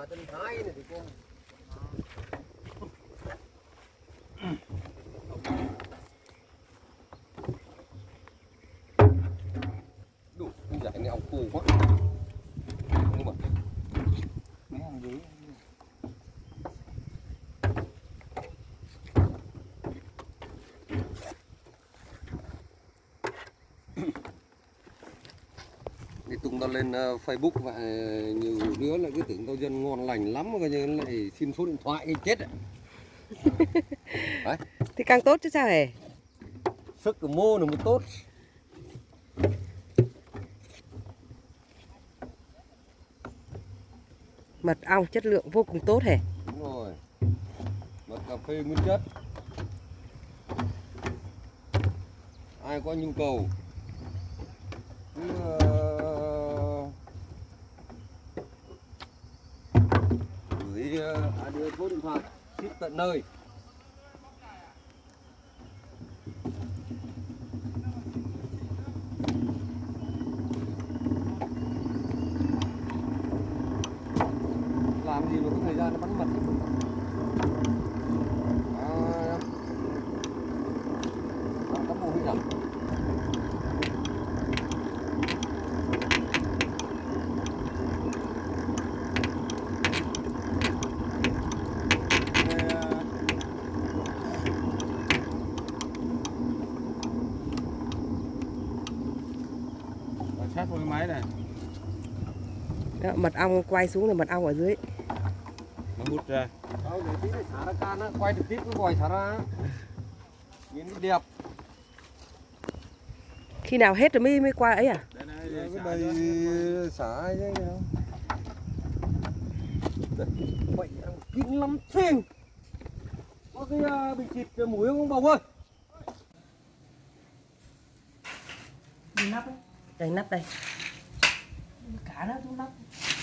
cả chân thái này thì cô. Đủ, giải này ong khô quá. Nhưng mà mấy hàng dưới. Thì tung tao lên Facebook và nhiều đứa lại cứ tưởng tao dân ngon lành lắm mà coi như lại xin số điện thoại cái chết ạ. Đấy. Thì càng tốt chứ sao hề. Sức của mô là mới tốt. Mật ong chất lượng vô cùng tốt hề. Đúng rồi. Mật cà phê nguyên chất. Ai có nhu cầu cứ gửi đưa số điện thoại ship tận nơi. Làm gì mà có thời gian nó bắn mật. Các bộ huy động. Sát vào cái máy này. Đó, mật ong quay xuống là mật ong ở dưới. Nó hút ra. Để tí này xả ra can á, quay trực tiếp cái vòi xả ra. Nhìn đẹp. Khi nào hết rồi mới qua ấy à? Đây, cái bầy xả chứ không. Vậy kín lắm thêm. Có cái bình xịt mũi không bông ơi? Nắp đấy. Đây nắp đây. Cả nó xuống nắp.